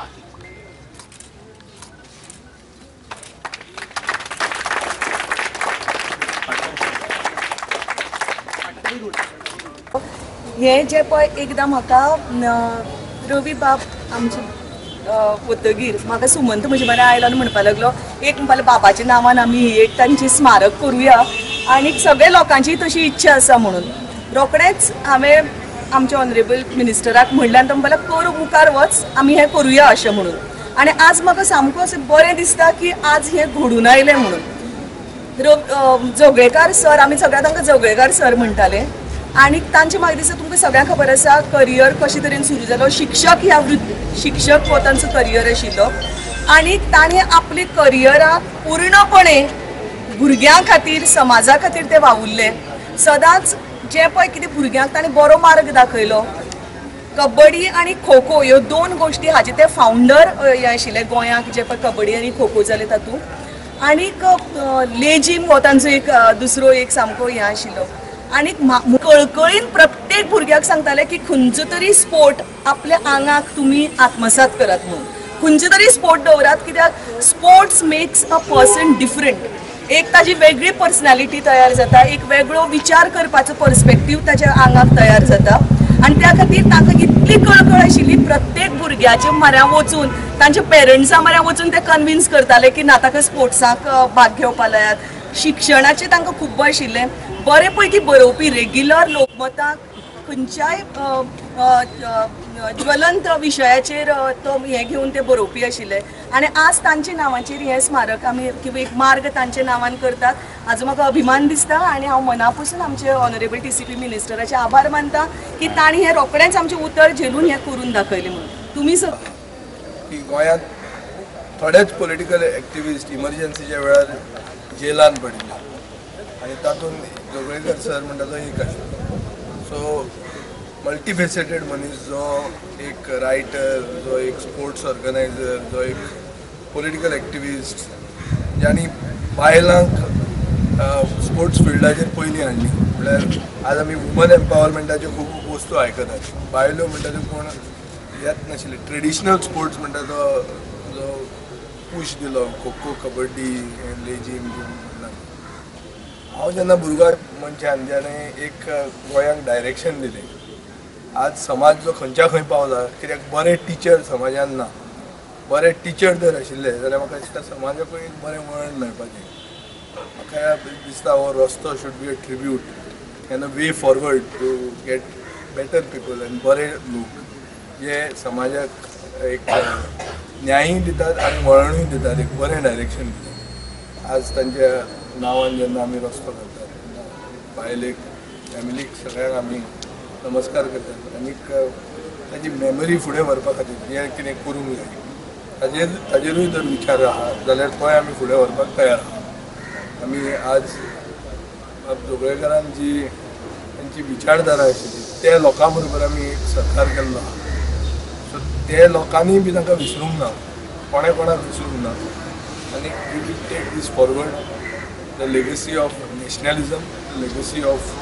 हे जे पळय एकदां म्हाका रवी बाब आमचे वतगीर म्हाका सुमंत म्हजे बरें आयलो आनी म्हणपाक लागलो एक म्हणपाक बाबाच्या नांवान आमी एक तांची स्मारक करुया आनी सगळ्या लोकांची तशी इच्छा आसा म्हणून रोखडेंच हांवें आमच्या ऑनरेबल मिनिस्टराक म्हणलें आनी तो म्हणपाक कर मुखार वच आमी हें करुया अशें म्हणून आनी आज म्हाका सामको अशें बरें दिसता की आज हें घडून आयलें म्हणून जोगळेकार सर आमी सगळ्यां तांकां जोगळेकार सर म्हणटाले आणि तांचे म्हाका दिसता तुमकां सगळ्यांक खबर आसा करियर कशे तरेन सुरू जालो शिक्षक ह्या शिक्षक हो तांचो करियर आशिल्लो आनी ताणें आपले करियराक पूर्णपणे भुरग्यां खातीर समाजा खातीर ते वावुरले सदांच जे पळय कितें भुरग्यांक ताणें बरो मार्ग दाखयलो कबड्डी आनी खो खो ह्यो दोन गोश्टी हाजे ते फावंडर हे आशिल्ले गोंयांक जे पळय कबड्डी आनी खो खो जाले तातूंत आनीक लेजीम हो तांचो एक दुसरो एक सामको हे आशिल्लो आनी कळकळीन प्रत्येक भुरग्याक सांगताले की खंयचो तरी स्पोर्ट आपल्या आंगाक तुमी आत्मसात करात म्हणून खंयचो तरी स्पोर्ट दवरात कित्याक sports makes a person different एक ताजी वेगळी पर्सनॅलिटी तयार जाता एक वेगळो विचार करपाचो पर्स्पेक्टीव ताच्या आंगाक तयार जाता आनी त्या खातीर तांकां इतली कळकळ आशिल्ली प्रत्येक भुरग्याच्या म्हऱ्या वचून तांच्या पेरंट्सां म्हऱ्या वचून ते कन्विन्स करताले की ना ताका स्पोर्ट्साक भाग घेवपा लायात शिक्षणाचें तांकां खूब आशिल्लें बरे पैकी बरोवपी रेग्युलर लोकमताक खंयच्याय ज्वलंत विशयाचेर तो हे घेवन ते बरोवपी आशिल्ले आनी आज तांच्या नांवाचेर हें स्मारक आमी किंवा एक मार्ग तांच्या नांवान करतात हाजो म्हाका अभिमान दिसता आनी हांव मना पासून आमचे ऑनरेबल TCP मिनिस्टराचे आभार मानता की तांणी हें रोखडेंच आमचें उतर झेलून हें करून दाखयलें म्हणून तुमी गोंयांत थोडेच पॉलिटिकल एक्टिविस्ट इमर्जन्सीच्या वेळार जेलान पडिल्ले आनी तातूंत जोगळेकर सर म्हणटा तो एक आशिल्लो सो मल्टीफेसेटेड मनीस जो एक रायटर जो एक स्पोर्ट्स ऑर्गनायझर जो एक पॉलिटिकल एक्टिविस्ट ज्यांनी बायलांक स्पोर्ट्स फिल्डाचेर पयलीं हाडली म्हळ्यार आज आमी वुमन एम्पावरमेंटाच्यो खूब वस्तू आयकतात बायलो म्हणटा त्यो कोण येत नाशिल्ले ट्रेडिशनल स्पोर्ट्स म्हणटा तो जो पूश दिलो खो खो कबड्डी लेजीम हांव जेन्ना भुरगो मनशान जेणें एक गोंयांक डायरेक्शन दिलें आज समाज जो खंयच्या खंय पावला कित्याक बरे टिचर समाजान ना बरे टिचर जर आशिल्ले जाल्यार म्हाका दिसता समाजाकूय बरें वळण मेळपाचें म्हाका दिसता हो रस्तो should be a tribute an a way forward to get better people आनी बरे लोक जे समाजाक एक न्यायय दितात आनी वळणूय दितात एक बरें डायरेक्शन दितात आज तांच्या नांवान जेन्ना आमी रस्तो करतात बायलेक फॅमिलीक सगळ्यांक आमी नमस्कार करतात आनीक ताची मेमरी फुडें व्हरपा खातीर जें कितें करूंक जाय ताजेरूय जर विचार आहा जाल्यार तोय आमी फुडें व्हरपाक तयार आहा आमी आज जोगळेकरान जी तांची विचारधारा आशिल्ली त्या लोकां बरोबर आमी सरकार केल्लो आहा सो ते लोकांनी बी तांकां विसरूंक ना कोणें कोणाक विसरूंक ना आनी we will take this forward the legacy of nationalism the legacy of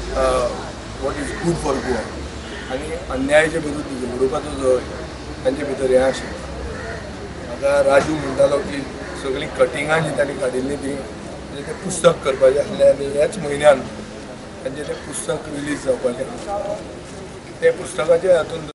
what is good for Goa आनी अन्यायाचे विरुद्ध लडोवपाचो जो तांचे भितर हें आशिल्लें म्हाका राजू म्हणटालो की सगळीं कटिंगां जी तांणी काडिल्लीं ती म्हणजे तें पुस्तक करपाचें आसलें आनी ह्याच म्हयन्यान तांचें तें पुस्तक रिलीज जावपाचें ते पुस्तकाच्या हातूंत